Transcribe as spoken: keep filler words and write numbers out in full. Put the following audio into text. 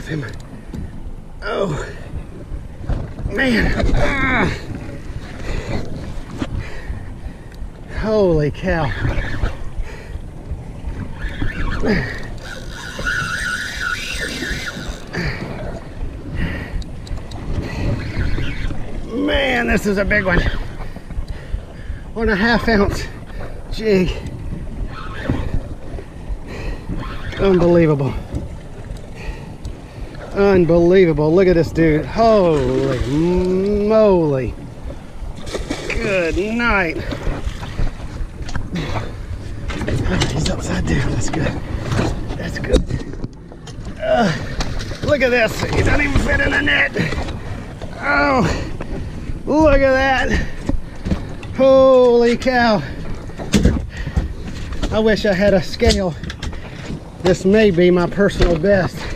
off him. Oh, man. Ah. Holy cow. Man, this is a big one. One and a half ounce jig. Unbelievable. Unbelievable. Look at this dude. Holy moly. Good night. He's upside down. That's good. That's good. Uh, look at this. He doesn't even fit in the net. Oh, look at that. Holy cow. I wish I had a scale. This may be my personal best.